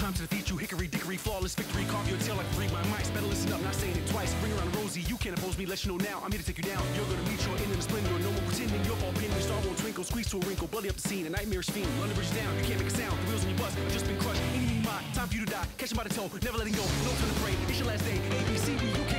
time to defeat you. Hickory dickory, flawless victory. Carve your tail like a 3 my mics. Better listen up, not saying it twice. Bring around Rosie, you can't oppose me, let you know now. I'm here to take you down. You're gonna meet your end in the splendor. No more pretending, your ball pin, your star won't twinkle. Squeeze to a wrinkle, bloody up the scene. A nightmarish fiend, London Bridge down. You can't make a sound, the wheels on your bus have just been crushed. Any my time for you to die, catch him by the toe, never letting go. No time to pray, it's your last day. ABC, you